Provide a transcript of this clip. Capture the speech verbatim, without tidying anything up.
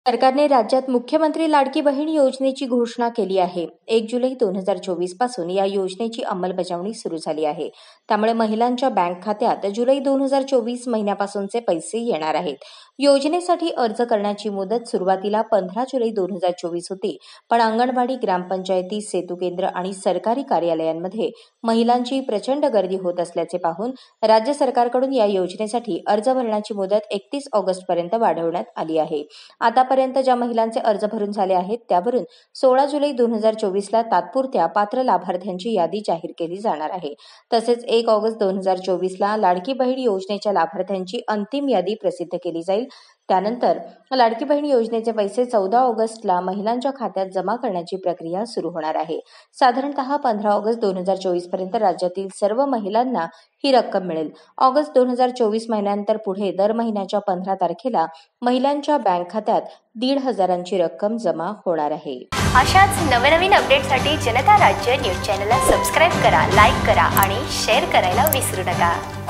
सरकारने राज्यात मुख्यमंत्री लाडकी बहीण योजनेची घोषणा केली आहे. एक जुलै दोन हजार चोवीस पासून या योजनेची अंमलबजावणी सुरू झाली आहे. त्यामुळे महिलांच्या बँक खात्यात जुलै दोन हजार चोवीस महिन्यापासूनचे पैसे येणार आहेत. योजनेसाठी अर्ज करण्याची मुदत सुरुवातीला पंधरा जुलै दोन हजार चोवीस होती, पण अंगणवाडी, ग्रामपंचायती, सेतू केंद्र आणि सरकारी कार्यालयांमध्ये महिलांची प्रचंड गर्दी होत असल्याचे पाहून राज्य सरकारकडून या योजनेसाठी अर्ज भरण्याची मुदत एकतीस ऑगस्ट पर्यंत वाढवण्यात आली आहे. आतापर्यंत ज्या महिलांचे अर्ज भरून झाले आहेत त्यावरून सोळा जुलै दोन हजार चोवीस ला तात्पुरत्या पात्र लाभार्थ्यांची यादी जाहीर केली जाणार आहे. तसेच एक ऑगस्ट दोन हजार चोवीस ला लाडकी बहीण योजनेच्या लाभार्थ्यांची अंतिम यादी प्रसिद्ध केली जाईल. त्यानंतर लाडकी बहीण योजनेचे पैसे चौदा ऑगस्टला महिलांच्या खात्यात जमा करण्याची प्रक्रिया सुरू होणार आहे. साधारणतः पंधरा ऑगस्ट दोन हजार चोवीस पर्यंत राज्यातील सर्व महिलांना ही रक्कम मिळेल. ऑगस्ट दोन हजार चोवीस महिन्यानंतर पुढे दर महिन्याच्या पंधरा तारखेला महिलांच्या बँक खात्यात दीड हजारांची रक्कम जमा होणार आहे. अशाच नवनवीन अपडेटसाठी जनता राज्य न्यूज चॅनलला सबस्क्राईब करा, लाईक करा आणि शेअर करायला विसरू नका.